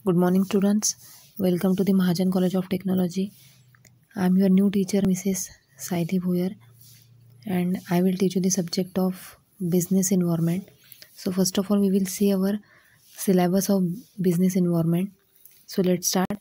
Good morning, students. Welcome to the Mahajan College of Technology. I am your new teacher, Mrs. Saidi Bhoyer, and I will teach you the subject of business environment. So, first of all, we will see our syllabus of business environment. So, let's start.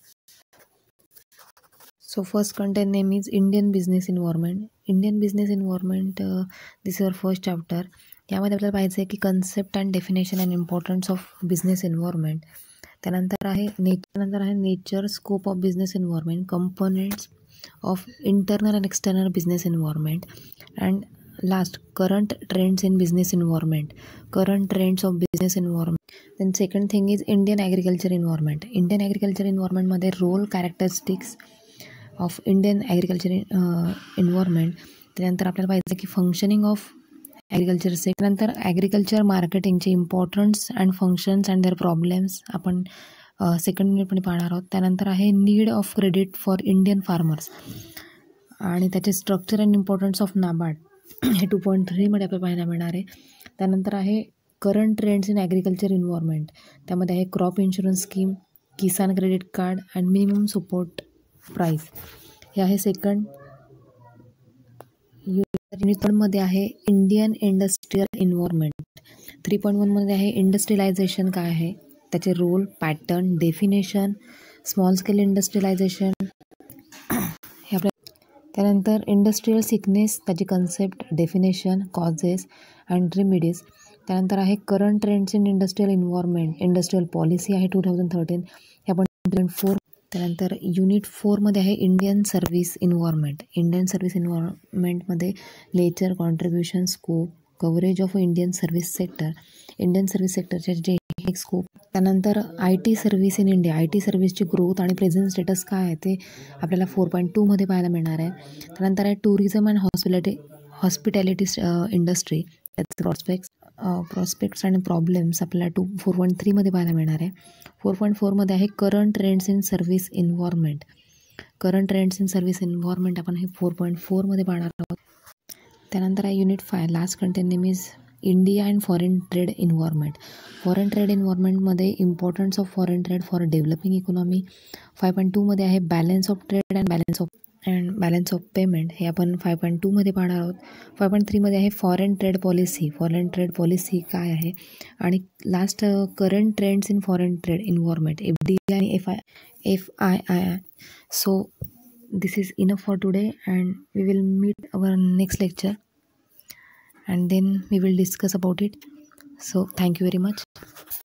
So, first content name is Indian Business Environment. Indian Business Environment, this is our first chapter. यामध्ये आपल्याला पाहायचं आहे की concept and definition and importance of business environment. त्यानंतर आहे nature scope of business environment, components of internal and external business environment, and last current trends in business environment, current trends of business environment. Then second thing is Indian agriculture environment. Indian agriculture एन्व्हायरमेंटमध्ये role, characteristics of Indian agriculture environment. त्यानंतर आपल्याला पाहिजे की functioning of agriculture त्यानंतर agriculture मार्केटिंगचे importance and functions and their problems आपण second युनिटमध्ये पाहणार आहोत. त्यानंतर आहे need of credit for Indian farmers आणि त्याचे structure and importance of NABARD हे 2.3 आपल्याला पाहायला मिळणार आहे. त्यानंतर आहे current trends in agriculture environment. त्यामध्ये आहे crop insurance scheme, Kisan credit card and minimum support price. हे आहे सेकंड युनिट. मध्ये आहे इंडियन इंडस्ट्रियल एन्व्हायरमेंट. 3.1 आहे इंडस्ट्रियलायझेशन काय आहे, त्याचे role, pattern, definition, small scale industrialisation हे आपल्या. त्यानंतर इंडस्ट्रियल सिकनेस, त्याची concept, definition, causes and remedies. त्यानंतर आहे current trends in industrial environment, industrial policy आहे 2013 हे आपण 4. त्यानंतर युनिट 4 आहे Indian service environment. Indian service एन्व्हायरमेंटमध्ये nature, contribution, scope, coverage of Indian service sector, Indian service सेक्टरचे जे स्कोप. त्यानंतर IT service in India, IT सर्व्हिसची ग्रोथ आणि प्रेझेंट स्टेटस काय आहे ते आपल्याला 4.2 पाहायला मिळणार आहे. त्यानंतर आहे टुरिझम अँड हॉस्पिटॅलिटी इंडस्ट्री, त्याचे प्रॉस्पेक्ट्स आणि प्रॉब्लेम्स आपल्याला 4.3 पाहायला मिळणार आहे. 4.4 आहे current trends in service environment. Current trends in service environment आपण हे 4.4 पाहणार आहोत. त्यानंतर आहे unit 5, last content name is India and foreign trade environment. Foreign trade एन्व्हायरमेंटमध्ये importance of foreign trade for developing economy. 5.2 आहे balance of trade and balance of payment हे आपण 5.2 पाहणार आहोत. 5.3 आहे foreign trade policy. Foreign trade policy काय आहे आणि last current trends in foreign trade environment, FDI आणि FII. So this is enough for today and we will meet our next lecture and then we will discuss about it. So thank you very much.